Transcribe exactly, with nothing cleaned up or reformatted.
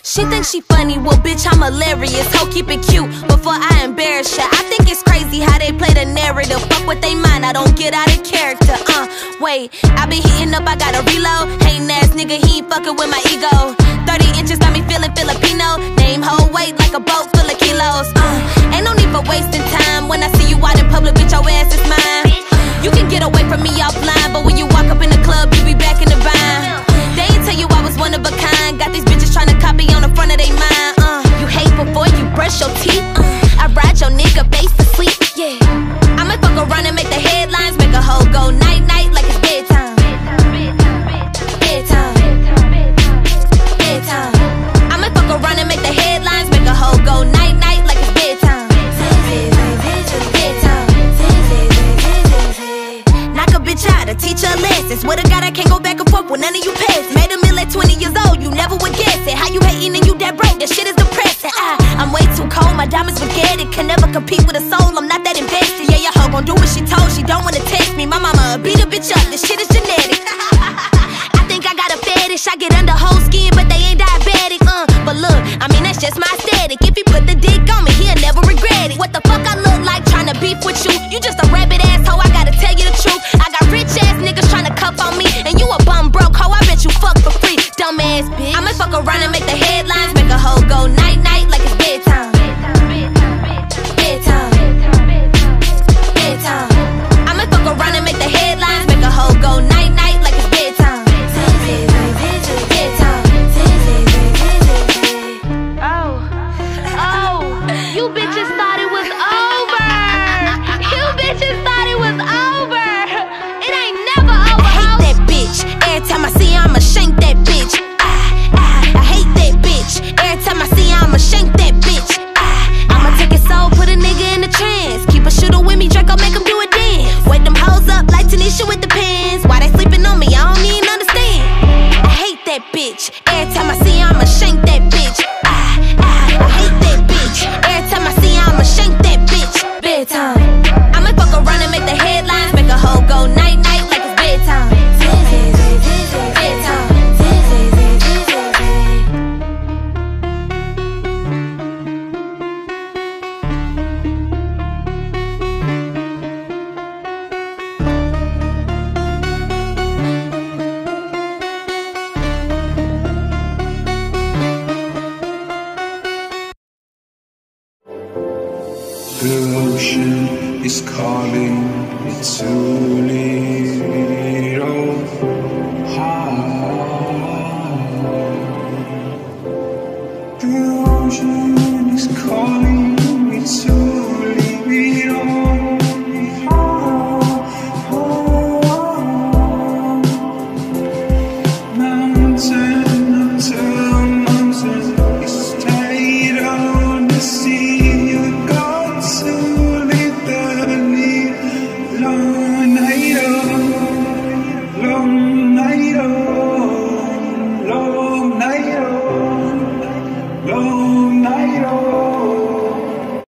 She thinks she funny, well bitch I'm hilarious. Ho, keep it cute before I embarrass ya. I think it's crazy how they play the narrative. Fuck what they mind, I don't get out of character. Uh, wait, I been hitting up, I gotta reload. Hating ass nigga, he ain't fucking with my ego. Thirty inches got me feeling Filipino. Name whole weight like a boat full of kilos. Uh, ain't no need for wasting time. When I see you out in public, bitch, your ass is mine. You can get away from me offline, but when you walk up in the club, you be back in the bind. They ain't tell you I was one of a kind. Got these bitches tryna copy on the front of they mind. Uh, you hate before you brush your teeth. Uh, I ride your nigga face to sleep. Yeah, I might fuck around and make the headlines, make a hoe go night night like it's bedtime. Bedtime. Bedtime. I might fuck around and make the headlines, make a hoe go night night like it's bedtime. Bedtime. Knock a bitch out to teach her lessons. Swear to God I can't go back and forth with none of you peasants. Made a meal at twenty years old, you never would guess it. How you hating and you that broke, that shit is depressing. I, I'm way too cold, my diamonds spaghetti. Can never compete with a soul, I'm not that invested. Yeah, your hoe gon' do what she told, she don't wanna test me. My mama beat a bitch up, this shit is genetic. I think I got a fetish, I get under whole skin, but they ain't diabetic. Uh, but look, I mean that's just my aesthetic. If he put the dick on me, he'll never regret it. What the fuck I look like tryna beef with you? You just a rabbit asshole, I gotta tell you the truth. I got rich ass niggas tryna cuff on me, and you a bum broke hoe, I bet you fuck for free. Dumb ass bitch. I might fuck around and make the headlines, make a hoe go night night like it's bedtime. Bedtime. Bedtime. I might fuck around and make the headlines, make a hoe go night night like it's bedtime. Bedtime. Oh, oh, you bitches thought it was over. You bitches thought it was over. It ain't never over. I hate that bitch. Every time I see her, I'ma shank that bitch. Ah, ah, I hate that bitch. Every time I see her, I'ma shank that bitch. Ah, I'ma take his soul, put a nigga in a trance. Keep a shooter with me, Draco, make him do a dance. Wake them hoes up like Tanisha with the pins. Why they sleeping on me? I don't even understand. I hate that bitch. Every time I see her, I'ma shank that bitch. Ah, ah, I hate that bitch. Every time I see her, I'ma shank that bitch. Bedtime. I might fuck around and make the headlines, make a hoe go night night like it's bedtime. Bedtime. The ocean is calling, it's so late.